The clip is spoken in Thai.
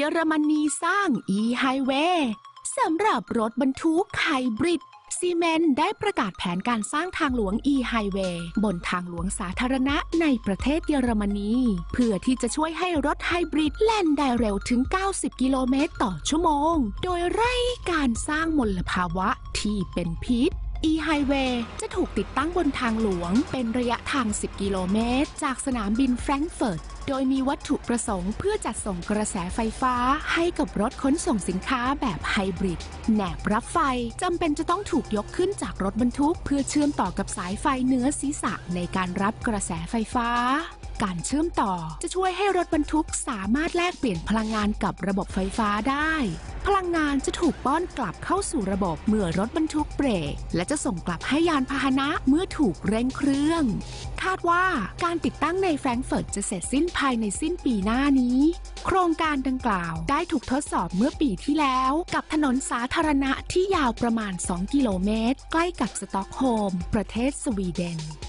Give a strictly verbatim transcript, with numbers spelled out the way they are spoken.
ยอรมนีสร้าง e-highway สำหรับรถบรรทุกไฮบริดซีเมนต์ได้ประกาศแผนการสร้างทางหลวง e-highway บนทางหลวงสาธารณะในประเทศเยอรมนีเพื่อที่จะช่วยให้รถไฮบริดแล่นได้เร็วถึงเก้าสิบกิโลเมตรต่อชั่วโมงโดยไร้การสร้างมลภาวะที่เป็นพิษe-highway จะถูกติดตั้งบนทางหลวงเป็นระยะทางสิบกิโลเมตรจากสนามบินแฟรงก์เฟิร์ตโดยมีวัตถุประสงค์เพื่อจัดส่งกระแสไฟฟ้าให้กับรถขนส่งสินค้าแบบไฮบริดแหนบรับไฟจำเป็นจะต้องถูกยกขึ้นจากรถบรรทุกเพื่อเชื่อมต่อกับสายไฟเหนือศีรษะในการรับกระแสไฟฟ้าการเชื่อมต่อจะช่วยให้รถบรรทุกสามารถแลกเปลี่ยนพลังงานกับระบบไฟฟ้าได้พลังงานจะถูกป้อนกลับเข้าสู่ระบบเมื่อรถบรรทุกเบรกและจะส่งกลับให้ยานพาหนะเมื่อถูกเร่งเครื่องคาดว่าการติดตั้งในแฟรงก์เฟิร์ตจะเสร็จสิ้นภายในสิ้นปีหน้านี้โครงการดังกล่าวได้ถูกทดสอบเมื่อปีที่แล้วกับถนนสาธารณะที่ยาวประมาณสองกิโลเมตรใกล้กับสต็อกโฮล์มประเทศสวีเดน